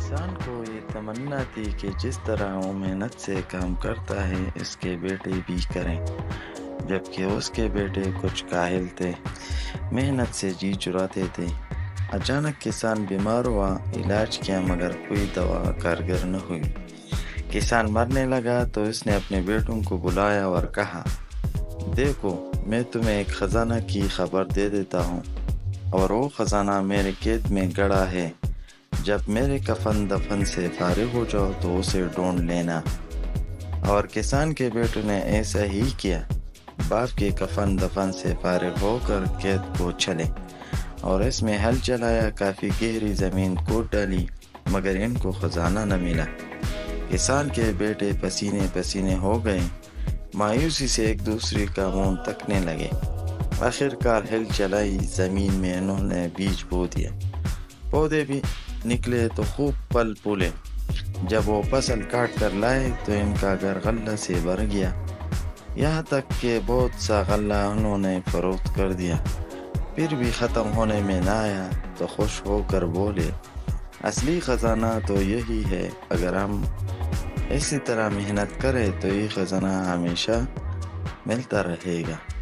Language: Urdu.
کسان کو یہ تمنا تھی کہ جس طرح وہ محنت سے کام کرتا ہے اس کے بیٹے بھی کریں، جبکہ اس کے بیٹے کچھ کاہل تھے، محنت سے جی چراتے تھے۔ اچانک کسان بیمار ہوا، علاج کیا مگر کوئی دوا کارگر نہ ہوئی۔ کسان مرنے لگا تو اس نے اپنے بیٹوں کو بلایا اور کہا، دیکھو میں تمہیں ایک خزانہ کی خبر دے دیتا ہوں، اور وہ خزانہ میرے قید میں گڑا ہے۔ جب میرے کفن دفن سے فارغ ہو جاؤ تو اسے ڈھونڈ لینا۔ اور کسان کے بیٹوں نے ایسا ہی کیا۔ باپ کے کفن دفن سے فارغ ہو کر قید کو چلے اور اس میں ہل چلایا، کافی گہری زمین کھود ڈالی، مگر ان کو خزانہ نہ ملا۔ کسان کے بیٹے پسینے پسینے ہو گئے، مایوسی سے ایک دوسرے کا منہ تکنے لگے۔ آخر کار ہل چلائی زمین میں انہوں نے بیج بو دیا، پودے بھی نکلے تو خوب پھل پھولے۔ جب وہ فصل کاٹ کر لائے تو ان کا گھر غلہ سے بھر گیا، یہاں تک کہ بہت سا غلہ انہوں نے فروخت کر دیا۔ پھر بھی ختم ہونے میں نہ آیا تو خوش ہو کر بولے، اصلی خزانہ تو یہی ہے، اگر ہم اسی طرح محنت کریں تو یہ خزانہ ہمیشہ ملتا رہے گا۔